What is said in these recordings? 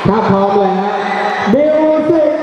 ถ้าพร้อมแล้วมิวสิก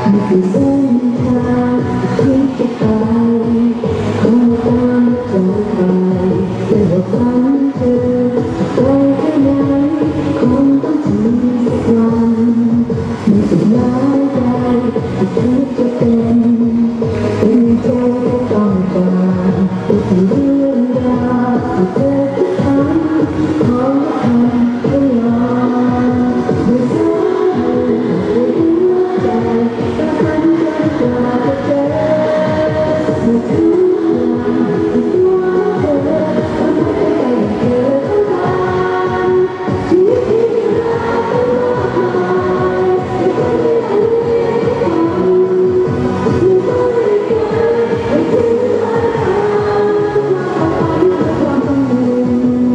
นี่คือเส้นทางที่จะไปคงตามใจใครแต่ว่าฝันเธอไปแค่ไหนคงต้องถึงสักวันมีสุดหมายใดที่เธอจะเป็นใจที่ต้องการเป็นเรื่องราวที่เธอจะทำขอทำให้ยอมด้วยสายด้วยหัวใจแต่ฝันจนกว่าจะเจอเมื่อทุกอย่างที่ตัวเธอทำให้ใจเธอทั้งวันชีวิตที่เราต้องรอคอยที่คนไม่ได้เรียกร้องที่ไม่ได้เกิดให้ถึงวันเอาไปด้วยความกังวล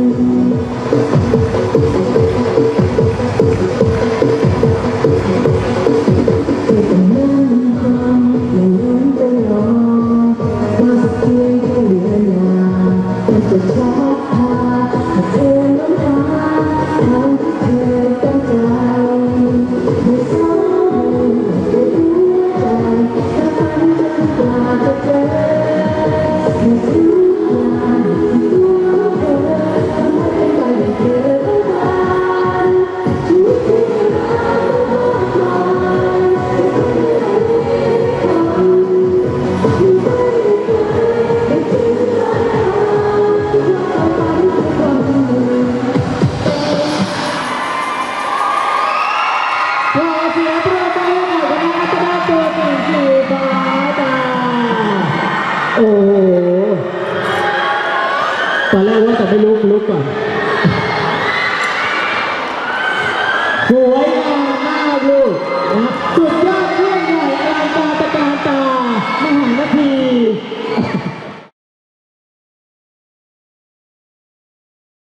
ที่ต้องนั่งคอยไม่ล้มตลอดว่าสักเพียงแค่เวลามันจะชักพาให้เธอล้มหาทางที่เธอตั้งใจไม่สายด้วยหัวใจแต่ฝันจนกว่าจะเจอในทุกอย่างที่ตัวเธอทำให้ใจเธอทั้งวันชีวิตที่เราต้องคอยขอเสียงปรบมือให้กับคณะกรรมการตัวจริงคือฟ้าตาโอ้โหตอนแรกว่าจะไม่ลุกก่อน